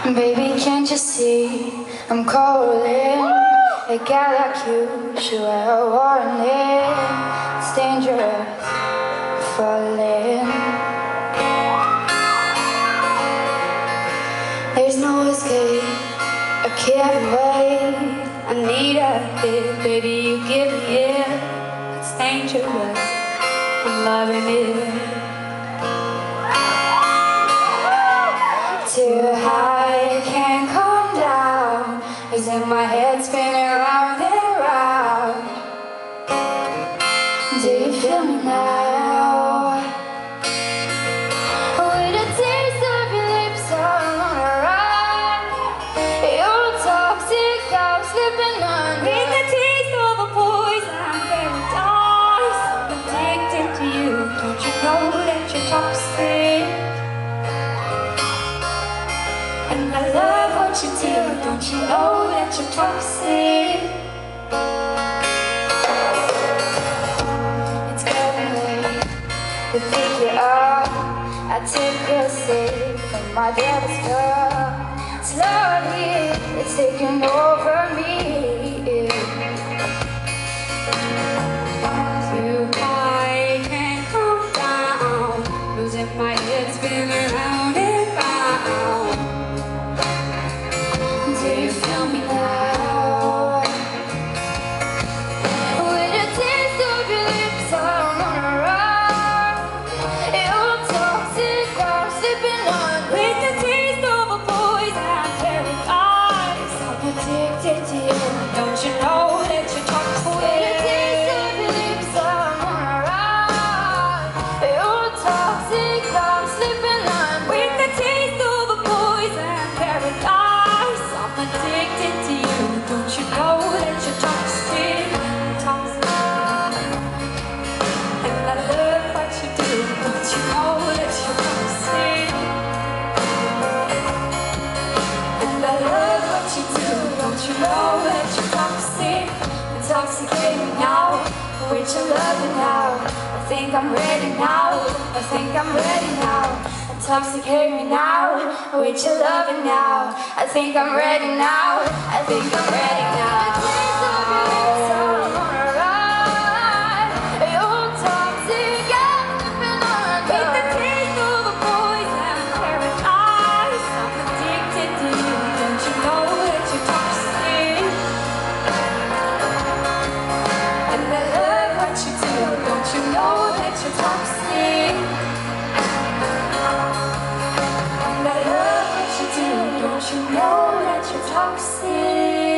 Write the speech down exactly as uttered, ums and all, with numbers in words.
Baby, can't you see I'm calling? A guy like you should wear a warning. It's dangerous falling. There's no escape, I can't wait. I need a hit, baby, you give me it. It's dangerous, I'm loving it. Too high, can't come down. It's in my head spinning round and round. Do you feel me now? With a taste of your lips all around. Your toxic, I'm slipping under. With the taste of a poison paradise. I'm addicted to you. Don't you know that you're toxic? And I love what you do. Don't you know that you're toxic? It's getting late to pick you up. I took a sip from my devil's cup. Slowly, it's taking over me. Too high, can't come down. Losing my head, spinning around and round. Do you feel me now? With a taste of your lips all around. Your toxic, I'm slipping on. With the taste of a poison paradise. I'm addicted to you. Don't you know that you're toxic? With a taste of your lips all around. Your toxic, I'm slipping on. With the taste of a poison paradise. I'm addicted to you. Don't you know that you're toxic? Toxic. And I love what you do. Don't you know that you're toxic? And I love what you do. Don't you know that you're toxic? Intoxicate me now. With your loving now. I think I'm ready now. I think I'm ready now. Intoxicate me now, with your loving now. I think I'm ready now. I think I'm ready now. The taste of your lips all around. You're toxic, I'm slipping under. With the taste of a poison paradise. I'm addicted to you. Don't you know that you're toxic? And I love what you do. Don't you know that you're toxic? Don't you know that you're toxic?